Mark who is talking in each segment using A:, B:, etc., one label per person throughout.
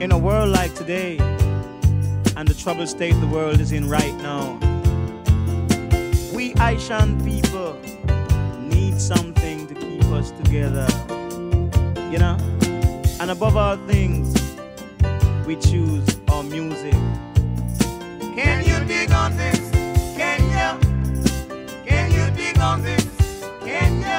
A: In a world like today, and the troubled state the world is in right now, we Ishen people need something to keep us together, you know? And above all things, we choose our music. Can you dig on this? Can you? Can you dig on this? Can you?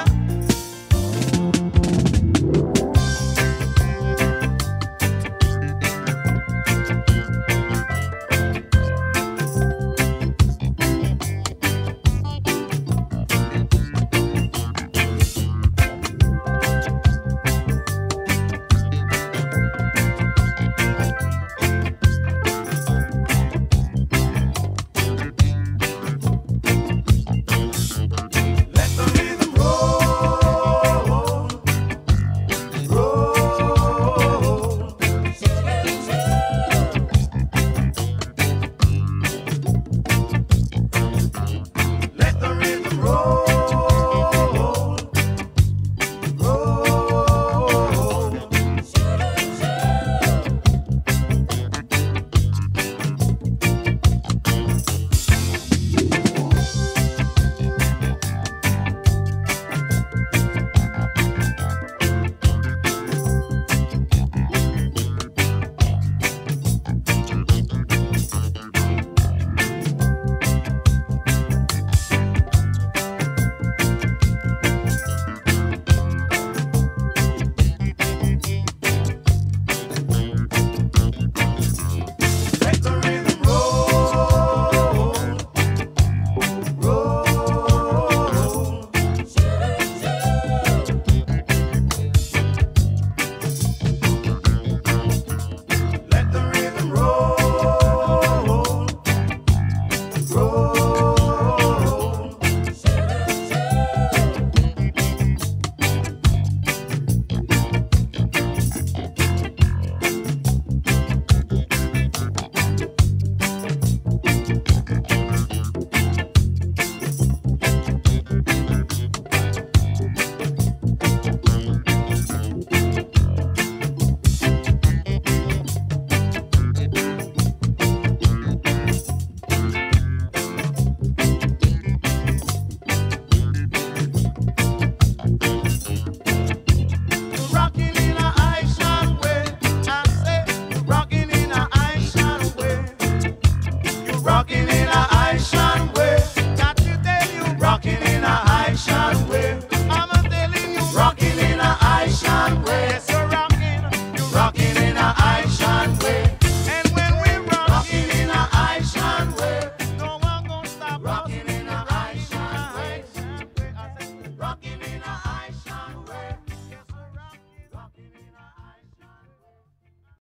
A: Rocking in a Ishen way, got to tell you, rocking in a Ishen way. I'm telling you, rocking in a Ishen way. Yes, you're rocking in a Ishen way.